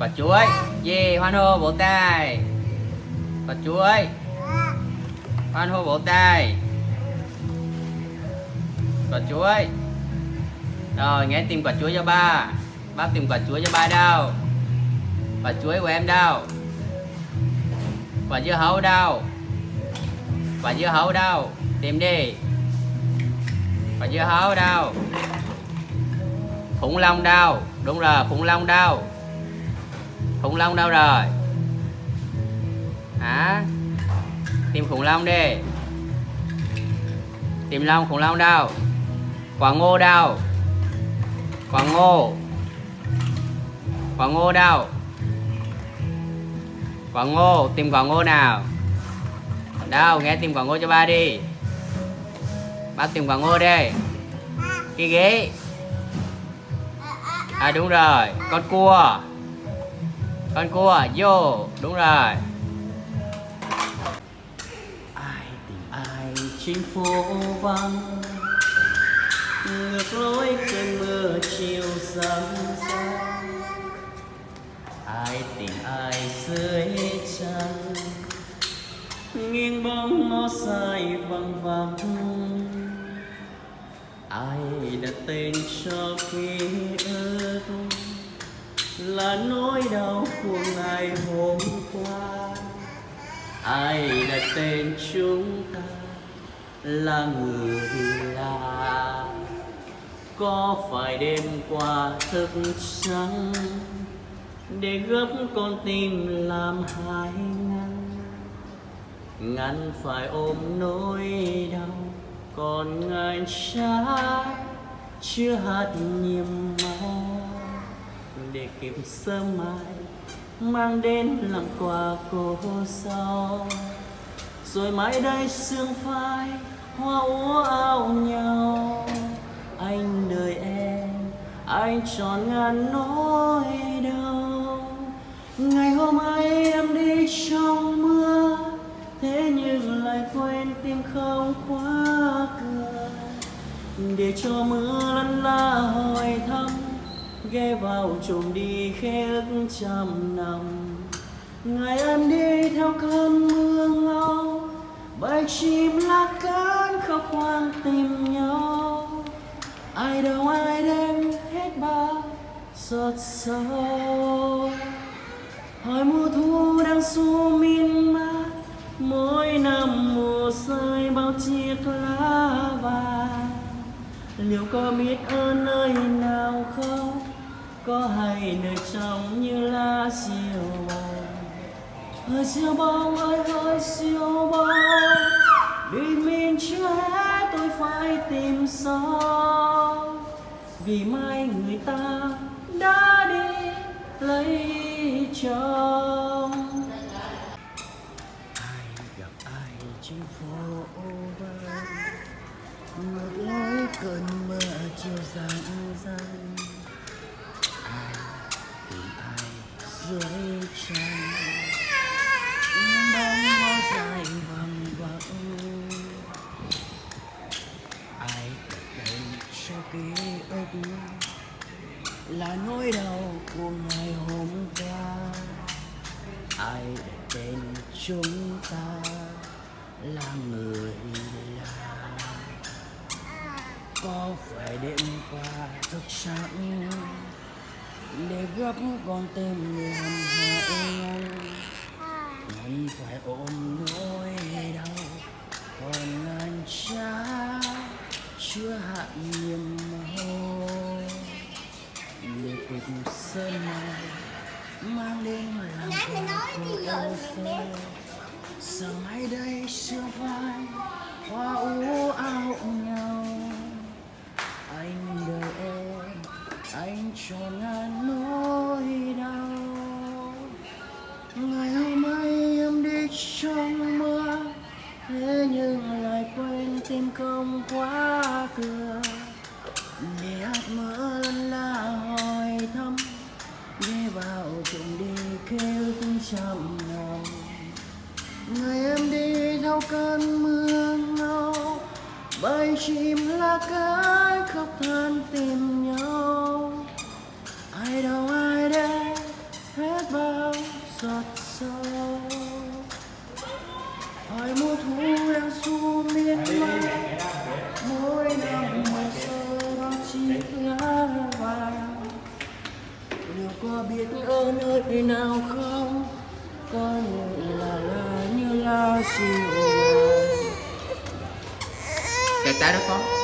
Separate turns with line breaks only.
Quả chuối. Gì hoan hô vỗ tay. Quả chuối. Hoan hô vỗ tay. Quả chuối. Rồi nghe tìm quả chuối cho ba. Ba tìm quả chuối cho ba đâu? Quả chuối của em đâu? Quả dưa hấu đâu? Quả dưa hấu đâu? Tìm đi. Quả dưa hấu đâu? Khủng long đâu? Đúng rồi, khủng long đâu? Khủng long đâu rồi? Hả? Tìm khủng long đi. Tìm khủng long đâu? Quả ngô đâu? Quả ngô. Quả ngô đâu? Quả ngô, tìm quả ngô nào? Đâu, nghe tìm quả ngô cho ba đi. Ba tìm quả ngô đi. Cái ghế. À đúng rồi, con cua. Con cua, vô. Đúng rồi.
Ai tìm ai trên phố vắng, ngược lối cơn mưa chiều sáng sáng. Ai tìm ai dưới trăng, nghiêng bóng nó dài vắng vắng. Ai đặt tên cho ký ức là nỗi đau của ngày hôm qua. Ai đặt tên chúng ta là người lạ. Có phải đêm qua thức trắng để gấp con tim làm hai ngăn phải ôm nỗi đau còn ngàn trái chưa hạt nhiệm màu để kịp sớm mai mang đến làm quà cô sau. Rồi mãi đây sương phai hoa úa áo nhau. Anh đợi em, anh tròn ngàn nỗi đau. Ngày hôm ấy em đi trong mưa, thế nhưng lại quên tim không khóa cửa. Để cho mưa lăn la hỏi thăm, ghé vào trộm đi khe ức trăm năm. Ngày em đi theo cơn mưa ngâu, bầy chim lá cánh khóc hoang tìm nhau. Ai đâu ai đem hết bao giọt sâu. Hỏi mùa thu đang xua miên man, mỗi năm mùa rơi bao chiếc lá vàng. Liệu có biết ở nơi nào không, có hay nơi trong như lá diều bông. Ơi diều bông ơi ơi diều bông, vì mình chưa hết tôi phải tìm gió. Vì mai người ta đã đi lấy chồng. Ai gặp ai trên phố vắng, ngược lối cơn mưa chiều rạng răng. Ai tìm ai dưới trăng, những bóng hoa dài vòng vắng. Ai đặt tên cho ký ức là nỗi đau của ngày hôm qua. Ai đặt tên chúng ta là người lạ. Có phải đêm qua thức trắng để gấp con tim làm hại ngăn phải ôm nỗi đau còn ngàn trái chưa hạn nhiệm màu để kịp sớm mai mang đến làm quà của yêu sâu. Giờ mai đây sương phai hoa úa áo nhau. Anh đợi em, anh tròn ngàn nỗi đau. Ngày hôm ấy em đi trong mưa, thế nhưng lại quên tim không khóa cửa. Để hạt mưa lân la hỏi thăm, ghé vào trộm đi kêu cũng trăm lòng. Ngày em đi theo cơn mưa ngâu, bầy chim lá cái khóc than tìm nhau. Ai đâu ai đây hết xót xa. Hỏi mùa thu em du miên man, mỗi năm mùa sơ đó chỉ lá vàng. Liệu có biết ở nơi nào không, con là như lá diều.
Kẹt tay đó con.